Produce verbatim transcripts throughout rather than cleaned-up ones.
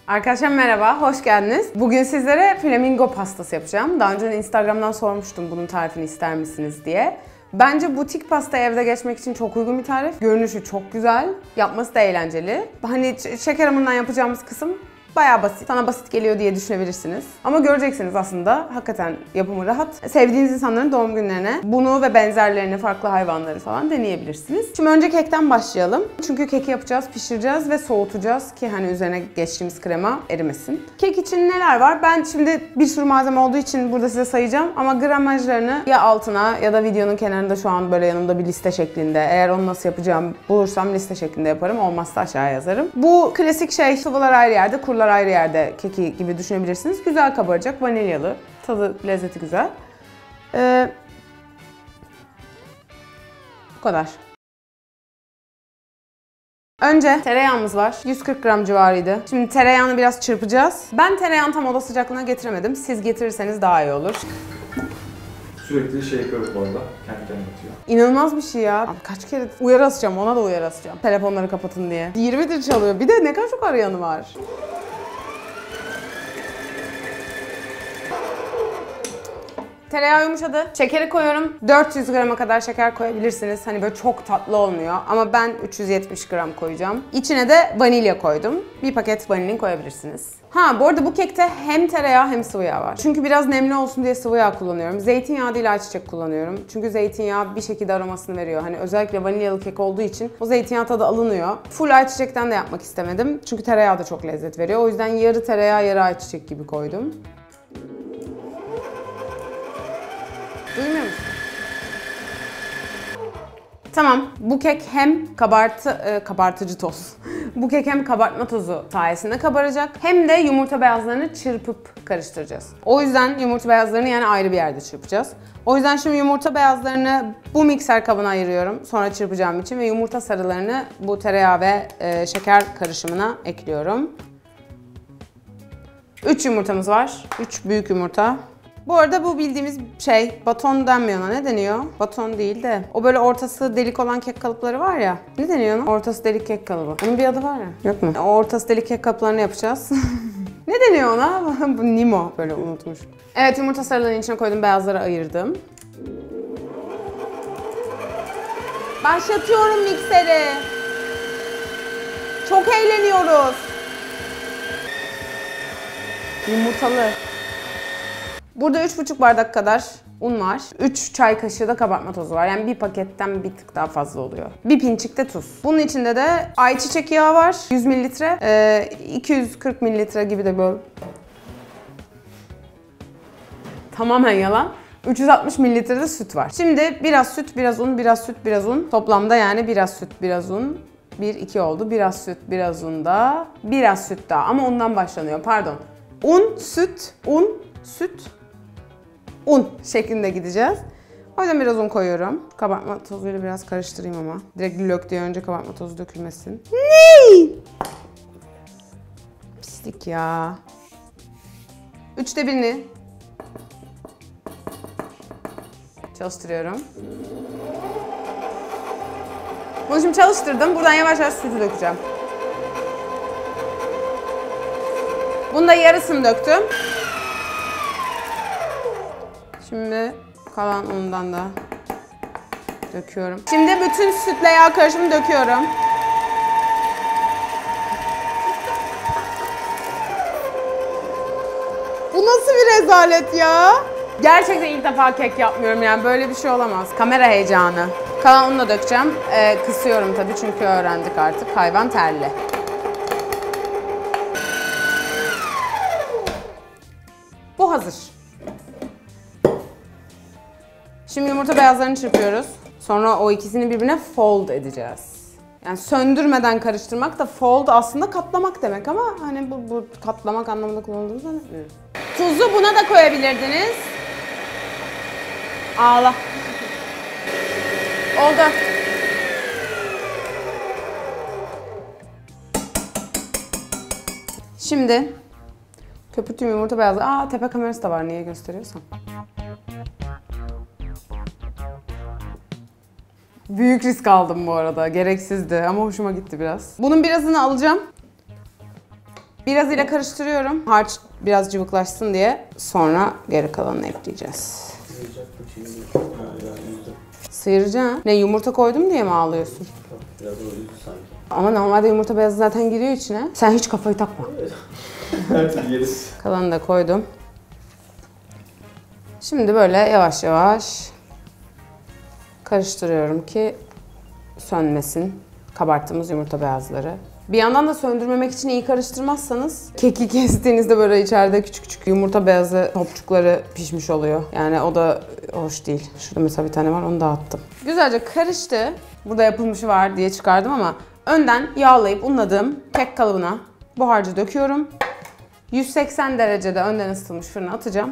Arkadaşlar merhaba, hoş geldiniz. Bugün sizlere flamingo pastası yapacağım. Daha önce Instagram'dan sormuştum bunun tarifini ister misiniz diye. Bence butik pasta evde geçmek için çok uygun bir tarif. Görünüşü çok güzel, yapması da eğlenceli. Hani şeker hamurundan yapacağımız kısım bayağı basit. Sana basit geliyor diye düşünebilirsiniz. Ama göreceksiniz aslında hakikaten yapımı rahat. Sevdiğiniz insanların doğum günlerine bunu ve benzerlerini, farklı hayvanları falan deneyebilirsiniz. Şimdi önce kekten başlayalım. Çünkü keki yapacağız, pişireceğiz ve soğutacağız ki hani üzerine geçtiğimiz krema erimesin. Kek için neler var? Ben şimdi bir sürü malzeme olduğu için burada size sayacağım ama gramajlarını ya altına ya da videonun kenarında şu an böyle yanımda bir liste şeklinde. Eğer onu nasıl yapacağım bulursam liste şeklinde yaparım. Olmazsa aşağıya yazarım. Bu klasik şey, sıvılar ayrı yerde, kurlar ayrı yerde keki gibi düşünebilirsiniz. Güzel kabaracak, vanilyalı. Tadı, lezzeti güzel. Ee, bu kadar. Önce tereyağımız var. yüz kırk gram civarıydı. Şimdi tereyağını biraz çırpacağız. Ben tereyağını tam oda sıcaklığına getiremedim. Siz getirirseniz daha iyi olur. Sürekli şey yapıyor bu arada. Kendi kendine atıyor. İnanılmaz bir şey ya. Abi kaç kere uyarı asacağım, ona da uyarı asacağım. Telefonları kapatın diye. yirmidir çalıyor. Bir de ne kadar çok arayanı var. Tereyağı yumuşadı. Şekeri koyuyorum. dört yüz grama kadar şeker koyabilirsiniz. Hani böyle çok tatlı olmuyor. Ama ben üç yüz yetmiş gram koyacağım. İçine de vanilya koydum. Bir paket vanilin koyabilirsiniz. Ha bu arada bu kekte hem tereyağı hem sıvı yağ var. Çünkü biraz nemli olsun diye sıvı yağ kullanıyorum. Zeytinyağı değil ayçiçek kullanıyorum. Çünkü zeytinyağı bir şekilde aromasını veriyor. Hani özellikle vanilyalı kek olduğu için o zeytinyağı tadı alınıyor. Full ayçiçekten de yapmak istemedim. Çünkü tereyağı da çok lezzet veriyor. O yüzden yarı tereyağı yarı ayçiçek gibi koydum. Duymuyor musun? Tamam, bu kek hem kabartı, e, kabartıcı toz. Bu kek hem kabartma tozu sayesinde kabaracak hem de yumurta beyazlarını çırpıp karıştıracağız. O yüzden yumurta beyazlarını yani ayrı bir yerde çırpacağız. O yüzden şimdi yumurta beyazlarını bu mikser kabına ayırıyorum sonra çırpacağım için ve yumurta sarılarını bu tereyağı ve e, şeker karışımına ekliyorum. üç yumurtamız var. üç büyük yumurta. Bu arada bu bildiğimiz şey, baton denmiyor ona, ne deniyor? Baton değil de o böyle ortası delik olan kek kalıpları var ya. Ne deniyor ona? Ortası delik kek kalıbı. Onun bir adı var ya. Yok mu? O ortası delik kek kalıplarını yapacağız. Ne deniyor ona? Bu Nimo, böyle unutmuş. Evet, yumurta sarılarının içine koydum, beyazları ayırdım. Başlatıyorum mikseri. Çok eğleniyoruz. Yumurtalı. Burada üç buçuk bardak kadar un var. üç çay kaşığı da kabartma tozu var. Yani bir paketten bir tık daha fazla oluyor. Bir pinçik de tuz. Bunun içinde de ayçiçek yağı var. yüz mililitre. Ee, iki yüz kırk mililitre gibi de böyle. Tamamen yalan. üç yüz altmış mililitre de süt var. Şimdi biraz süt, biraz un, biraz süt, biraz un. Toplamda yani biraz süt, biraz un. bir, iki oldu. Biraz süt, biraz un da. Biraz süt daha ama undan başlanıyor. Pardon. Un, süt, un, süt, un şeklinde gideceğiz. O yüzden biraz un koyuyorum. Kabartma tozuyla biraz karıştırayım ama. Direkt lök diye önce kabartma tozu dökülmesin. Ne? Pislik ya. Üçte birini çalıştırıyorum. Bunu şimdi çalıştırdım. Buradan yavaş yavaş sütü dökeceğim. Bunu da yarısını döktüm. Şimdi kalan undan da döküyorum. Şimdi bütün sütle yağ karışımı döküyorum. Bu nasıl bir rezalet ya? Gerçekten ilk defa kek yapmıyorum yani, böyle bir şey olamaz. Kamera heyecanı. Kalan unu da dökeceğim. Ee, kısıyorum tabii çünkü öğrendik artık. Hayvan terli. Bu hazır. Şimdi yumurta beyazlarını çırpıyoruz. Sonra o ikisini birbirine fold edeceğiz. Yani söndürmeden karıştırmak da, fold aslında katlamak demek ama hani bu, bu katlamak anlamında kullanıldığını zannetmiyorum. Tuzu buna da koyabilirdiniz. Ağla. Oldu. Şimdi köpürttüğüm yumurta beyazı. Aa, tepe kamerası da var, niye gösteriyorsam. Büyük risk aldım bu arada. Gereksizdi ama hoşuma gitti biraz. Bunun birazını alacağım. Biraz ile karıştırıyorum. Harç biraz cıvıklaşsın diye. Sonra geri kalanını ekleyeceğiz. Sıyıracaksın. Ne, yumurta koydum diye mi ağlıyorsun? Biraz o yüzü sanki. Ama normalde yumurta beyazı zaten giriyor içine. Sen hiç kafayı takma. Her türlü yeriz. Kalanını da koydum. Şimdi böyle yavaş yavaş karıştırıyorum ki sönmesin kabarttığımız yumurta beyazları. Bir yandan da söndürmemek için iyi karıştırmazsanız keki kestiğinizde böyle içeride küçük küçük yumurta beyazı topçukları pişmiş oluyor. Yani o da hoş değil. Şurada mesela bir tane var, onu dağıttım. Güzelce karıştı. Burada yapılmışı var diye çıkardım ama önden yağlayıp unladığım kek kalıbına bu harcı döküyorum. yüz seksen derecede önden ısıtılmış fırına atacağım.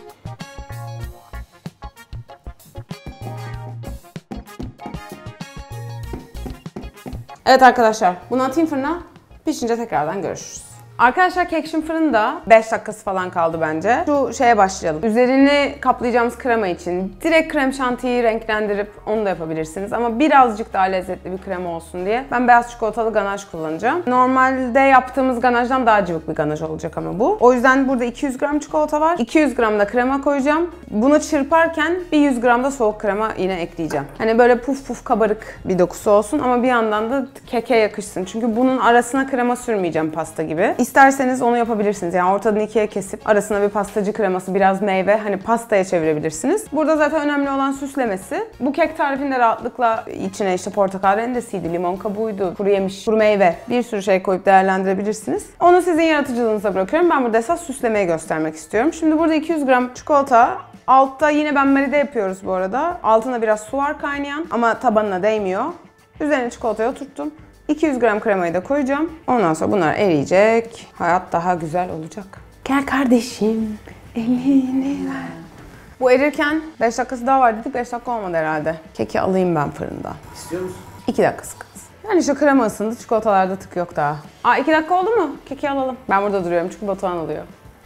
Evet arkadaşlar, bunu atayım fırına. Pişince tekrardan görüşürüz. Arkadaşlar kek şimdi fırında beş dakikası falan kaldı bence. Şu şeye başlayalım. Üzerini kaplayacağımız krema için direkt krem şantiyi renklendirip onu da yapabilirsiniz. Ama birazcık daha lezzetli bir krema olsun diye ben beyaz çikolatalı ganaj kullanacağım. Normalde yaptığımız ganajdan daha cıvık bir ganaj olacak ama bu. O yüzden burada iki yüz gram çikolata var. iki yüz gram da krema koyacağım. Bunu çırparken bir yüz gram da soğuk krema yine ekleyeceğim. Hani böyle puf puf kabarık bir dokusu olsun ama bir yandan da keke yakışsın. Çünkü bunun arasına krema sürmeyeceğim pasta gibi. İsterseniz onu yapabilirsiniz. Yani ortadan ikiye kesip arasına bir pastacı kreması, biraz meyve, hani pastaya çevirebilirsiniz. Burada zaten önemli olan süslemesi. Bu kek tarifinde rahatlıkla içine işte portakal rendesiydi, limon kabuğuydu, kuru yemiş, kuru meyve, bir sürü şey koyup değerlendirebilirsiniz. Onu sizin yaratıcılığınıza bırakıyorum. Ben burada esas süslemeyi göstermek istiyorum. Şimdi burada iki yüz gram çikolata. Altta yine benmari de yapıyoruz bu arada. Altında biraz su var kaynayan ama tabanına değmiyor. Üzerine çikolatayı oturttum. iki yüz gram kremayı da koyacağım. Ondan sonra bunlar eriyecek. Hayat daha güzel olacak. Gel kardeşim, elini ver. Bu erirken beş dakikası daha var dedik. beş dakika olmadı herhalde. Keki alayım ben fırından. İstiyor musun? iki dakikası kaldı. Yani işte krema ısındı, çikolatalarda tık yok daha. Aa iki dakika oldu mu? Keki alalım. Ben burada duruyorum çünkü Batuhan alıyor.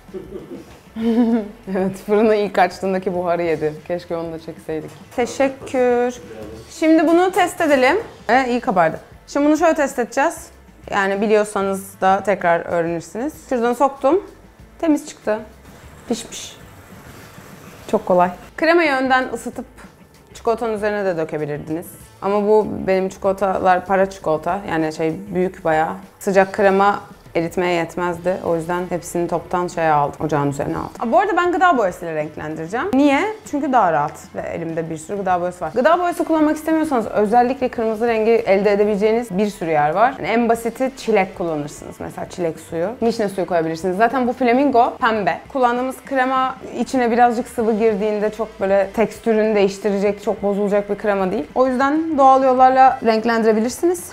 Evet, fırına ilk açtığındaki buharı yedi. Keşke onu da çekseydik. Teşekkür. Şimdi bunu test edelim. Ee, iyi kabardı. Şimdi bunu şöyle test edeceğiz. Yani biliyorsanız da tekrar öğrenirsiniz. Şuradan soktum. Temiz çıktı. Pişmiş. Çok kolay. Kremayı önden ısıtıp çikolatanın üzerine de dökebilirdiniz. Ama bu benim çikolatalar para çikolata. Yani şey büyük bayağı. Sıcak krema eritmeye yetmezdi. O yüzden hepsini toptan şeye aldım. Ocağın üzerine aldım. Aa, bu arada ben gıda boyasıyla renklendireceğim. Niye? Çünkü daha rahat ve elimde bir sürü gıda boyası var. Gıda boyası kullanmak istemiyorsanız özellikle kırmızı rengi elde edebileceğiniz bir sürü yer var. Yani en basiti çilek kullanırsınız. Mesela çilek suyu. Vişne suyu koyabilirsiniz. Zaten bu flamingo pembe. Kullandığımız krema içine birazcık sıvı girdiğinde çok böyle tekstürünü değiştirecek, çok bozulacak bir krema değil. O yüzden doğal yollarla renklendirebilirsiniz.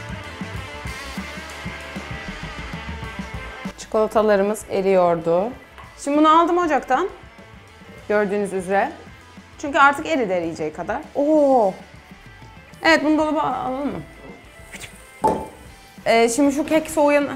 Çikolatalarımız eriyordu. Şimdi bunu aldım ocaktan. Gördüğünüz üzere. Çünkü artık eridi eriyeceği kadar. Oo. Evet, bunu dolaba alalım mı? Ee, şimdi şu kek soğuyan...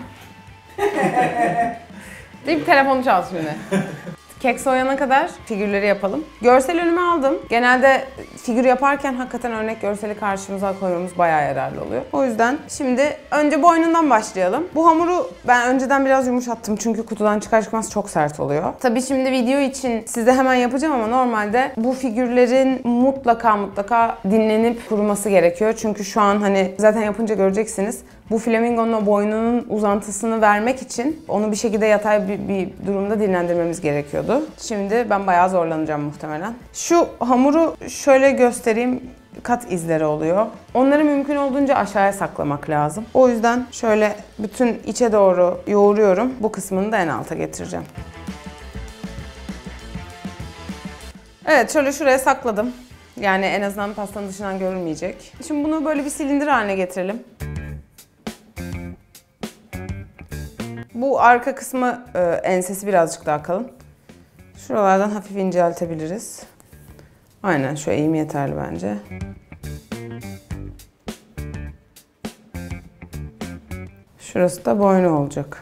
Deyip telefonu çal şimdi. Kek soğuyana kadar figürleri yapalım. Görsel önüme aldım. Genelde figür yaparken hakikaten örnek görseli karşımıza koymamız bayağı yararlı oluyor. O yüzden şimdi önce boynundan başlayalım. Bu hamuru ben önceden biraz yumuşattım çünkü kutudan çıkar çıkmaz çok sert oluyor. Tabii şimdi video için size hemen yapacağım ama normalde bu figürlerin mutlaka mutlaka dinlenip kuruması gerekiyor. Çünkü şu an hani zaten yapınca göreceksiniz. Bu flamingonun o boynunun uzantısını vermek için onu bir şekilde yatay bir, bir durumda dinlendirmemiz gerekiyordu. Şimdi ben bayağı zorlanacağım muhtemelen. Şu hamuru şöyle göstereyim. Kat izleri oluyor. Onları mümkün olduğunca aşağıya saklamak lazım. O yüzden şöyle bütün içe doğru yoğuruyorum. Bu kısmını da en alta getireceğim. Evet, şöyle şuraya sakladım. Yani en azından pastanın dışından görünmeyecek. Şimdi bunu böyle bir silindir haline getirelim. Bu arka kısmı e, ensesi birazcık daha kalın. Şuralardan hafif inceltebiliriz. Aynen, şu eğim yeterli bence. Şurası da boynu olacak.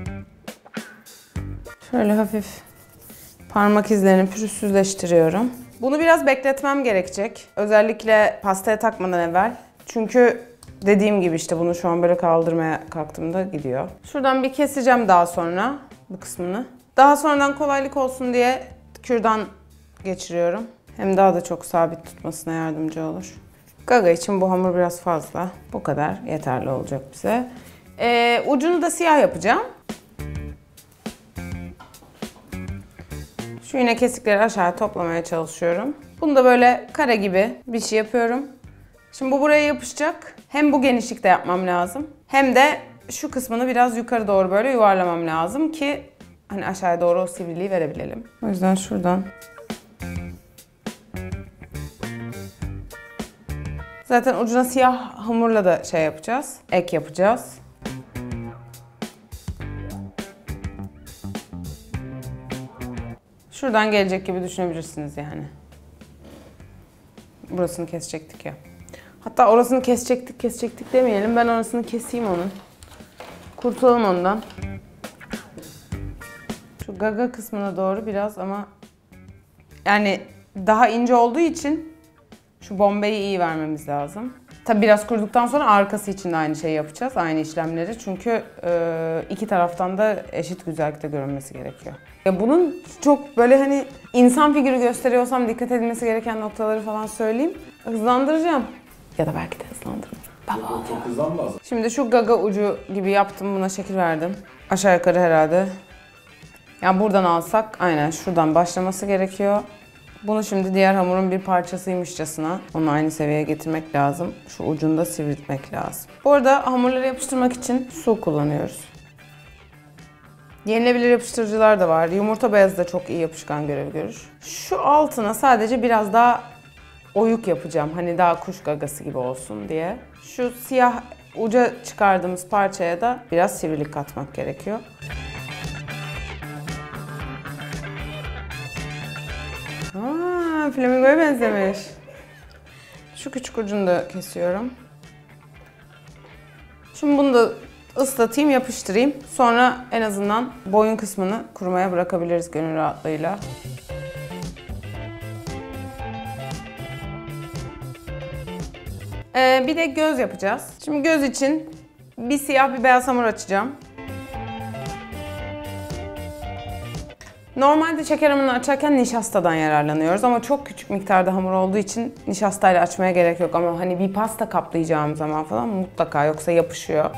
Şöyle hafif parmak izlerini pürüzsüzleştiriyorum. Bunu biraz bekletmem gerekecek. Özellikle pastaya takmadan evvel. Çünkü dediğim gibi işte bunu şu an böyle kaldırmaya kalktığımda gidiyor. Şuradan bir keseceğim daha sonra bu kısmını. Daha sonradan kolaylık olsun diye kürdan geçiriyorum. Hem daha da çok sabit tutmasına yardımcı olur. Gaga için bu hamur biraz fazla. Bu kadar yeterli olacak bize. Ee, ucunu da siyah yapacağım. Şu yine kesikleri aşağı toplamaya çalışıyorum. Bunu da böyle kare gibi bir şey yapıyorum. Şimdi bu buraya yapışacak. Hem bu genişlikte yapmam lazım. Hem de şu kısmını biraz yukarı doğru böyle yuvarlamam lazım ki hani aşağıya doğru o sivriliği verebilelim. O yüzden şuradan. Zaten ucuna siyah hamurla da şey yapacağız. Ek yapacağız. Şuradan gelecek gibi düşünebilirsiniz yani. Burasını kesecektik ya. Hatta orasını kesecektik, kesecektik demeyelim. Ben orasını keseyim onun. Kurtulalım ondan. Şu gaga kısmına doğru biraz ama yani daha ince olduğu için şu bombeyi iyi vermemiz lazım. Tabi biraz kuruduktan sonra arkası için de aynı şeyi yapacağız. Aynı işlemleri. Çünkü e, iki taraftan da eşit güzellikte görünmesi gerekiyor. Ya bunun çok böyle hani insan figürü gösteriyorsam dikkat edilmesi gereken noktaları falan söyleyeyim. Hızlandıracağım. Ya da belki de hızlandırırım. Baba. Çok hızlanma lazım. Şimdi şu gaga ucu gibi yaptım. Buna şekil verdim. Aşağı yukarı herhalde. Yani buradan alsak aynen şuradan başlaması gerekiyor. Bunu şimdi diğer hamurun bir parçasıymışçasına onu aynı seviyeye getirmek lazım. Şu ucunu da sivriltmek lazım. Bu arada hamurları yapıştırmak için su kullanıyoruz. Yenilebilir yapıştırıcılar da var. Yumurta beyazı da çok iyi yapışkan görev görür. Şu altına sadece biraz daha oyuk yapacağım. Hani daha kuş gagası gibi olsun diye. Şu siyah uca çıkardığımız parçaya da biraz sivrilik katmak gerekiyor. Aa, flamingoya benzemiş. Şu küçük ucunu da kesiyorum. Şimdi bunu da ıslatayım, yapıştırayım. Sonra en azından boyun kısmını kurumaya bırakabiliriz gönül rahatlığıyla. Ee, bir de göz yapacağız. Şimdi göz için bir siyah bir beyaz hamur açacağım. Normalde şeker hamurunu açarken nişastadan yararlanıyoruz ama çok küçük miktarda hamur olduğu için nişastayla açmaya gerek yok. Ama hani bir pasta kaplayacağım zaman falan mutlaka, yoksa yapışıyor.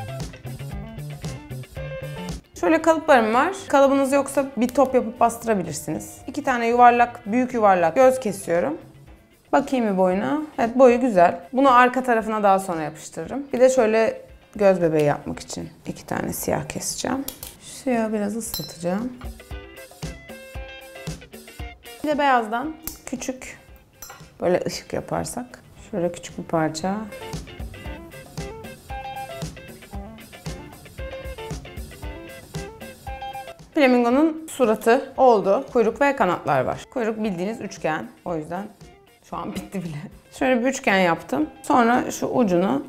Şöyle kalıplarım var. Kalıbınız yoksa bir top yapıp bastırabilirsiniz. İki tane yuvarlak, büyük yuvarlak göz kesiyorum. Bakayım bir boyuna. Evet, boyu güzel. Bunu arka tarafına daha sonra yapıştırırım. Bir de şöyle göz bebeği yapmak için iki tane siyah keseceğim. Şu siyahı biraz ıslatacağım. Bir de beyazdan küçük böyle ışık yaparsak. Şöyle küçük bir parça. Flamingonun suratı oldu. Kuyruk ve kanatlar var. Kuyruk bildiğiniz üçgen. O yüzden şu an bitti bile. Şöyle bir üçgen yaptım. Sonra şu ucunu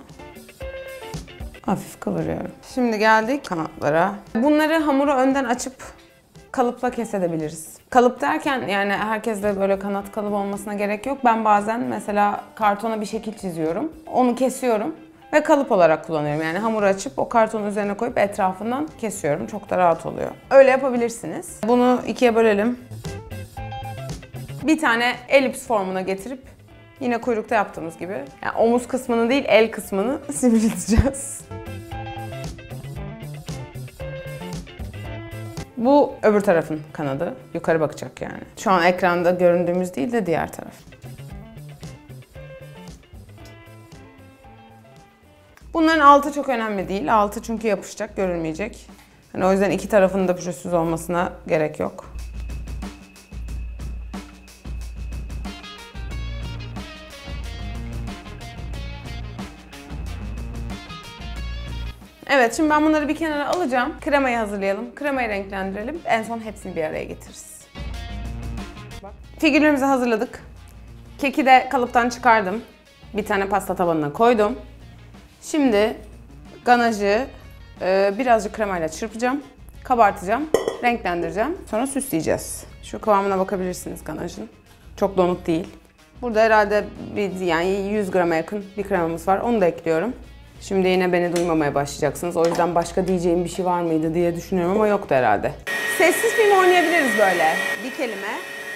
hafif kıvırıyorum. Şimdi geldik kanatlara. Bunları hamuru önden açıp kalıpla kesebiliriz. Kalıp derken yani herkeste böyle kanat kalıbı olmasına gerek yok. Ben bazen mesela kartona bir şekil çiziyorum. Onu kesiyorum ve kalıp olarak kullanıyorum. Yani hamuru açıp o kartonun üzerine koyup etrafından kesiyorum. Çok da rahat oluyor. Öyle yapabilirsiniz. Bunu ikiye bölelim. Bir tane elips formuna getirip yine kuyrukta yaptığımız gibi yani omuz kısmını değil el kısmını sivrilteceğiz. Bu öbür tarafın kanadı. Yukarı bakacak yani. Şu an ekranda göründüğümüz değil de diğer taraf. Bunların altı çok önemli değil. Altı çünkü yapışacak, görülmeyecek. Yani o yüzden iki tarafının da pürüzsüz olmasına gerek yok. Evet, şimdi ben bunları bir kenara alacağım. Kremayı hazırlayalım, kremayı renklendirelim. En son hepsini bir araya getiririz. Bak. Figürlerimizi hazırladık. Keki de kalıptan çıkardım. Bir tane pasta tabanına koydum. Şimdi ganajı e, birazcık kremayla çırpacağım. Kabartacağım, renklendireceğim. Sonra süsleyeceğiz. Şu kıvamına bakabilirsiniz ganajın. Çok donuk değil. Burada herhalde bir, yani yüz grama yakın bir kremamız var. Onu da ekliyorum. Şimdi yine beni duymamaya başlayacaksınız. O yüzden başka diyeceğim bir şey var mıydı diye düşünüyorum ama yoktu herhalde. Sessiz film oynayabiliriz böyle. Bir kelime.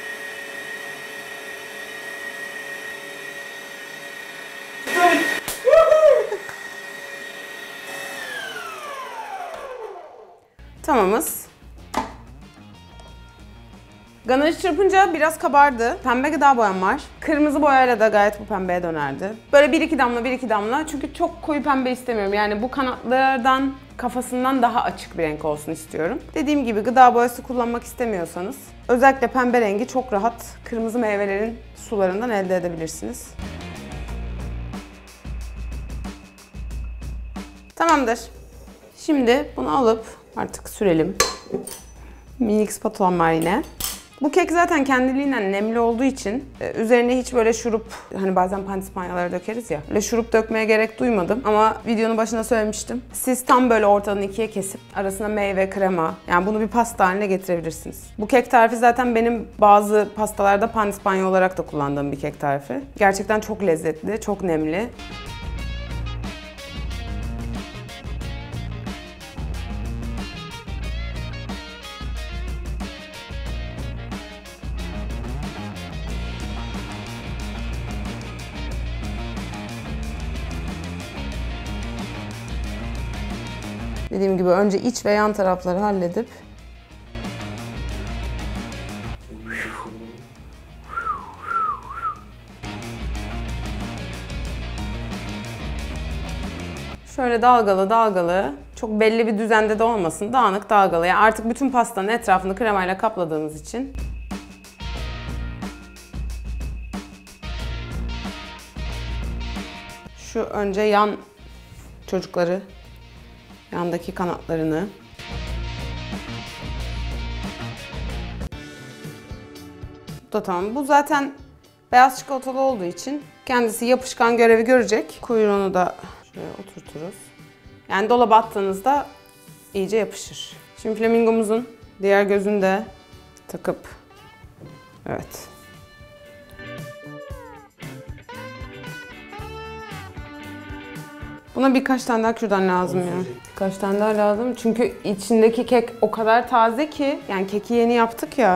Tamamız. Ganajı çırpınca biraz kabardı. Pembe gıda boyam var. Kırmızı boyayla da gayet bu pembeye dönerdi. Böyle bir iki damla, bir iki damla. Çünkü çok koyu pembe istemiyorum. Yani bu kanatlardan, kafasından daha açık bir renk olsun istiyorum. Dediğim gibi gıda boyası kullanmak istemiyorsanız özellikle pembe rengi çok rahat kırmızı meyvelerin sularından elde edebilirsiniz. Tamamdır. Şimdi bunu alıp artık sürelim. Minik spatulam var yine. Bu kek zaten kendiliğinden nemli olduğu için üzerine hiç böyle şurup, hani bazen pandispanya'ları dökeriz ya, öyle şurup dökmeye gerek duymadım. Ama videonun başında söylemiştim. Siz tam böyle ortadan ikiye kesip arasına meyve, krema, yani bunu bir pasta haline getirebilirsiniz. Bu kek tarifi zaten benim bazı pastalarda pandispanya olarak da kullandığım bir kek tarifi. Gerçekten çok lezzetli, çok nemli. Dediğim gibi önce iç ve yan tarafları halledip şöyle dalgalı dalgalı, çok belli bir düzende de olmasın, dağınık dalgalı. Yani artık bütün pastanın etrafını kremayla kapladığımız için şu önce yan çocukları, yandaki kanatlarını bu da tamam. Bu zaten beyaz çikolatalı olduğu için kendisi yapışkan görevi görecek. Kuyruğunu da şöyle oturturuz. Yani dolaba attığınızda iyice yapışır. Şimdi flamingomuzun diğer gözünü de takıp, evet. Buna birkaç tane daha kürdan lazım ya. Birkaç tane daha lazım çünkü içindeki kek o kadar taze ki, yani keki yeni yaptık ya.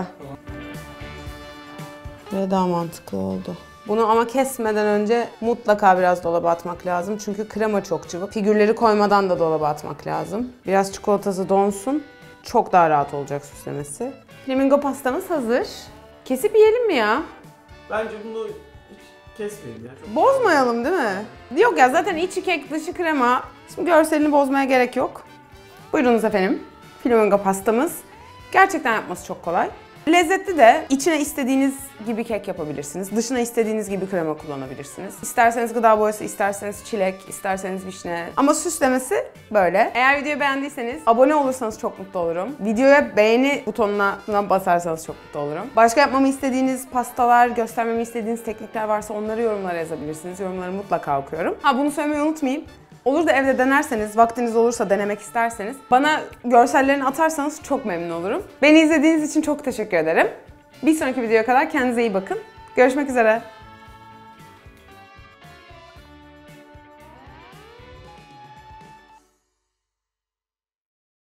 Ve daha mantıklı oldu. Bunu ama kesmeden önce mutlaka biraz dolaba atmak lazım çünkü krema çok cıvık. Figürleri koymadan da dolaba atmak lazım. Biraz çikolatası donsun, çok daha rahat olacak süslemesi. Flamingo pastamız hazır. Kesip yiyelim mi ya? Bence bunu kesmeyin ya. Çok Bozmayalım değil mi? Yok ya, zaten içi kek dışı krema. Şimdi görselini bozmaya gerek yok. Buyurunuz efendim. Flamingo pastamız. Gerçekten yapması çok kolay. Lezzetli de, içine istediğiniz gibi kek yapabilirsiniz. Dışına istediğiniz gibi krema kullanabilirsiniz. İsterseniz gıda boyası, isterseniz çilek, isterseniz vişne. Ama süslemesi böyle. Eğer videoyu beğendiyseniz abone olursanız çok mutlu olurum. Videoya beğeni butonuna basarsanız çok mutlu olurum. Başka yapmamı istediğiniz pastalar, göstermemi istediğiniz teknikler varsa onları yorumlara yazabilirsiniz. Yorumları mutlaka okuyorum. Ha, bunu söylemeyi unutmayayım. Olur da evde denerseniz, vaktiniz olursa denemek isterseniz bana görsellerini atarsanız çok memnun olurum. Beni izlediğiniz için çok teşekkür ederim. Bir sonraki videoya kadar kendinize iyi bakın. Görüşmek üzere.